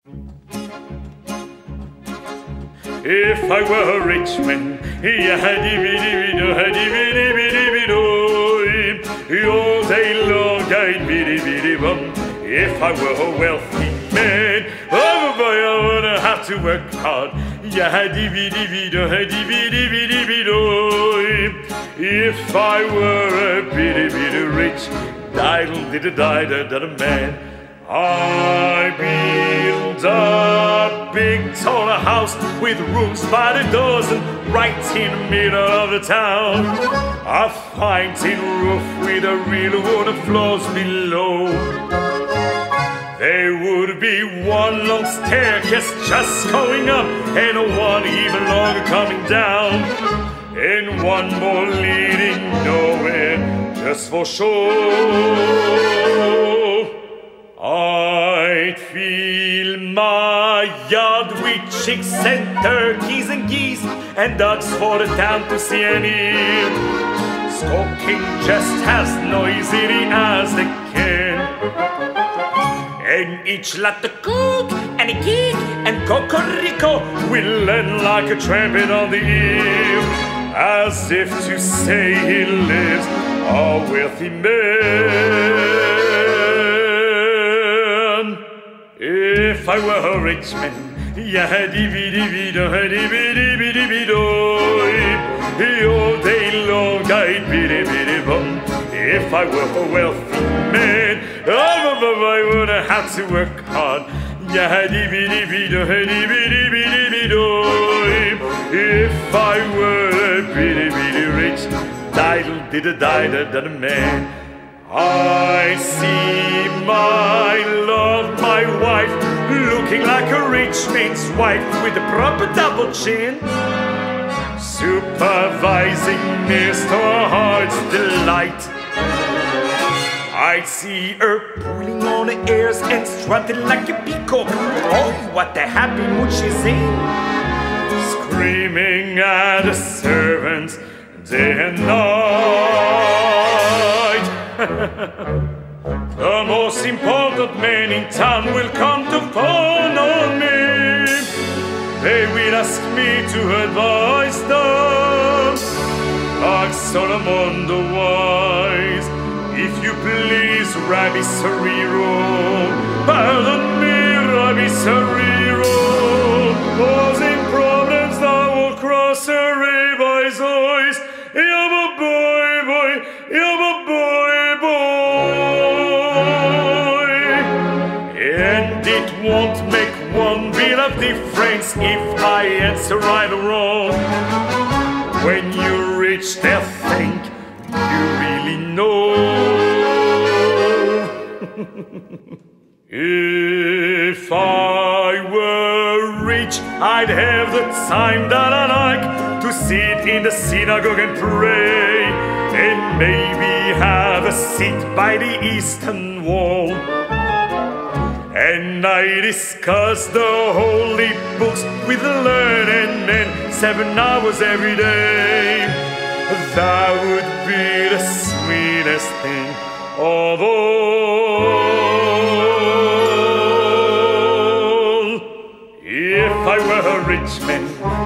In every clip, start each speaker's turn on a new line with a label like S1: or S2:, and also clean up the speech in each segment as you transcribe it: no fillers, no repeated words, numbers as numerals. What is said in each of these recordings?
S1: If I were a rich man, all day long I'd biddy-biddy-bum. If I were a wealthy man, oh boy, I wouldn't have to work hard. If I were a bitty-bitty rich, diddle-diddy-di-da-da-da-man, I build a big tall house with rooms by the dozen right in the middle of the town. A fine tin roof with a real wooden floors below. There would be one long staircase just going up and one even longer coming down, and one more leading nowhere just for show. I'd fill my yard with chicks and turkeys and geese and ducks for the town to see and hear, squawking just as noisily as they can. And each lot of cook and a geek and cocorico will end like a trumpet on the ear, as if to say he lives a wealthy man. If I were a rich man, all day long I'd biddy-biddy-bum. If I were a wealthy man, I wouldn't have to work hard. If I were a bitty-bitty rich, diddle-diddy-di-da-da-da-man, I see my love, my wife, looking like a rich man's wife with a proper double chin, supervising Mr. Heart's delight. I'd see her pulling on the airs and strutting like a peacock. Oh, what a happy mood she's in, screaming at the servants day and night. The most important man in town will come to phone on me. They will ask me to advise them, like Solomon the wise. If you please, Rabbi Serero, pardon me, Rabbi Serero, causing problems that will cross a rabbi's eyes. You're a boy, boy, you're a boy, boy. And it won't make one bit of difference if I answer right or wrong. When you reach they'll think you really know. If I were rich, I'd have the time that I like to sit in the synagogue and pray, and maybe have a seat by the eastern wall. And I discuss the holy books with the learned men 7 hours every day. That would be the sweetest thing of all. If I were a rich man,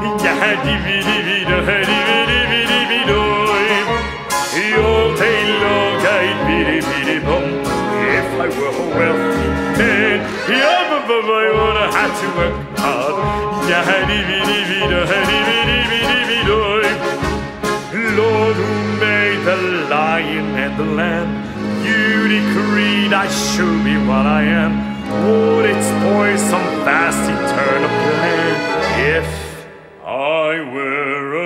S1: all day long I'd biddy-biddy-bum. If I were a wealthy man, I wouldn't have to work hard. Lord, who made the lion and the lamb, you decreed I should be what I am. Would it spoil some vast eternal plan if I were a